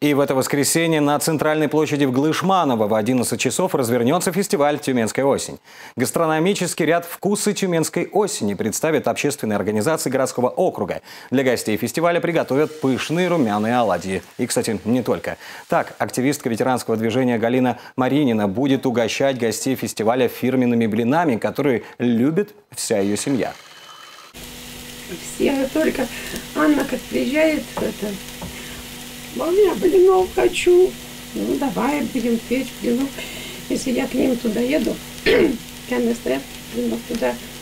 И в это воскресенье на центральной площади в Глышманово в 11 часов развернется фестиваль «Тюменская осень». Гастрономический ряд «Вкусы тюменской осени» представит общественные организации городского округа. Для гостей фестиваля приготовят пышные румяные оладьи. И, кстати, не только. Так, активистка ветеранского движения Галина Маринина будет угощать гостей фестиваля фирменными блинами, которые любит вся ее семья. Все только Анна как приезжает, у меня блинов хочу. Ну давай будем печь блинов. Если я к ним туда еду, я не стоят блинов туда.